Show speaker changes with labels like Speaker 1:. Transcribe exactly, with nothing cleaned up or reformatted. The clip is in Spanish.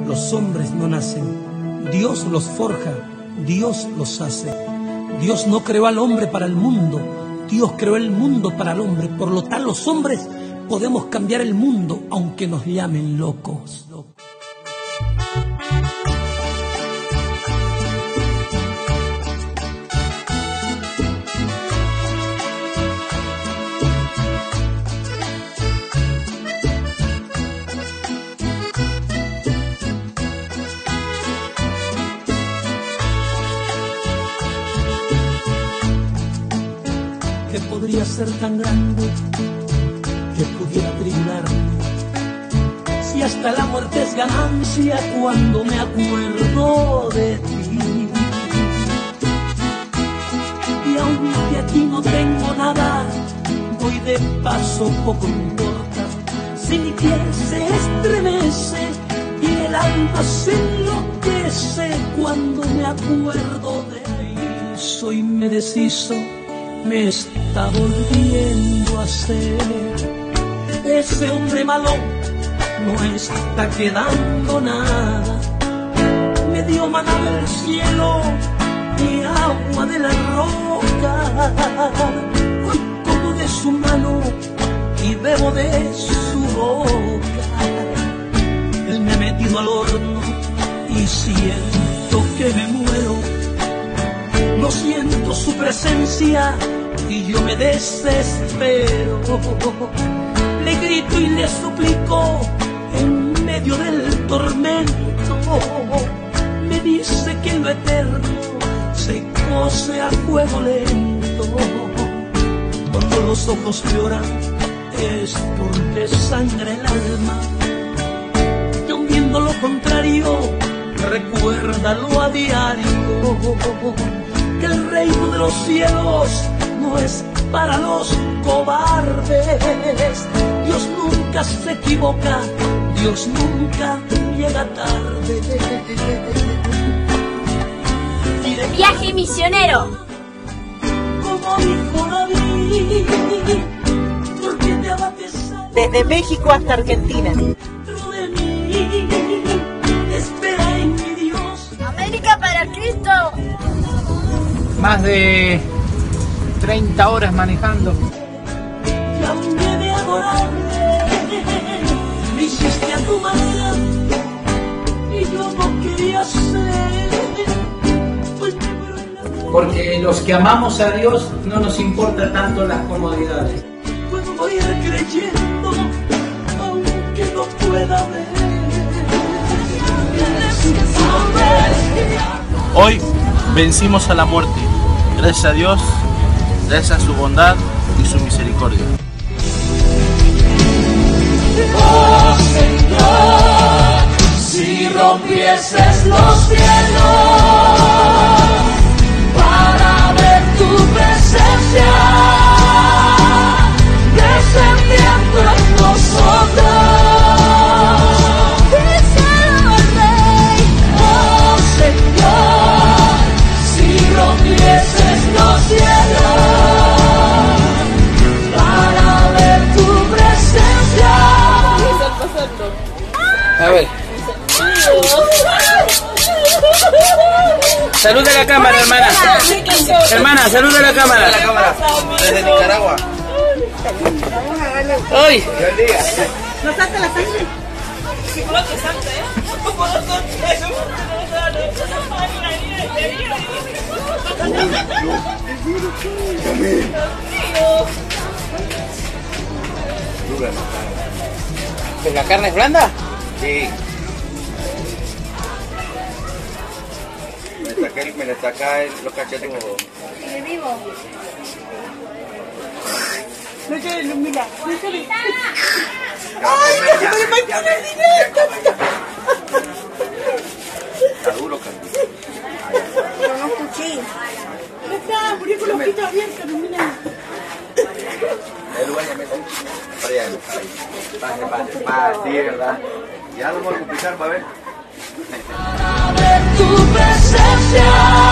Speaker 1: Los hombres no nacen, Dios los forja, Dios los hace. Dios no creó al hombre para el mundo, Dios creó el mundo para el hombre. Por lo tal, los hombres podemos cambiar el mundo, aunque nos llamen locos. Que podría ser tan grande, que pudiera brillarme, si hasta la muerte es ganancia cuando me acuerdo de ti. Y aunque aquí no tengo nada, voy de paso, poco importa. Si mi piel se estremece y el alma se enloquece cuando me acuerdo de ti. Soy me deshizo, me está volviendo a ser. Ese hombre malo no está quedando nada. Me dio maná del cielo y agua de la roca. Hoy como de su mano y bebo de su boca. Él me ha metido al horno y siento que me muero. No siento su presencia y yo me desespero. Le grito y le suplico en medio del tormento. Me dice que lo eterno se cose a fuego lento. Cuando los ojos lloran es porque sangra el alma. Y aun viendo lo contrario, recuérdalo a diario. Que el reino de los cielos no es para los cobardes. Dios nunca se equivoca, Dios nunca llega tarde.
Speaker 2: Viaje misionero.
Speaker 1: Como dijo David, porque te abates
Speaker 3: desde México hasta Argentina.
Speaker 1: dentro de mí, espera en mi Dios.
Speaker 2: América para Cristo.
Speaker 4: Más de treinta horas manejando.
Speaker 1: Llamé de adorarme, me hiciste a tu manera y yo no quería ser. Pues me
Speaker 4: Porque los que amamos a Dios no nos importa tanto las comodidades.
Speaker 1: puedo ir creyendo, aunque no pueda ver.
Speaker 5: Hoy vencimos a la muerte, gracias a Dios, gracias a su bondad y su misericordia.
Speaker 1: Oh Señor, si rompieses los cielos para ver tu presencia descendiendo en nosotros. Díselo al Rey. Oh Señor, si rompieses los cielos para ver tu presencia.
Speaker 4: A ver. Saluda a la cámara, hermana. Hermana, saluda a la cámara.
Speaker 5: La cámara, desde Nicaragua.
Speaker 4: ¡Ay!
Speaker 3: ¿No salta la sangre?
Speaker 4: ¿Pues la carne es blanda?
Speaker 5: Sí. Me saqué, me le saqué los cachetes.
Speaker 2: ¿Sigue vivo?
Speaker 3: Mira, mira.
Speaker 5: Está duro, Carmen.
Speaker 3: Con un cuchillo.
Speaker 1: No está, murió con los ojitos abiertos, mira.
Speaker 5: Él lo vaya a meter para allá. Pase, pase, pase, sí, ¿verdad? Ya lo voy a complicar para ver.
Speaker 1: Para ver tu presencia.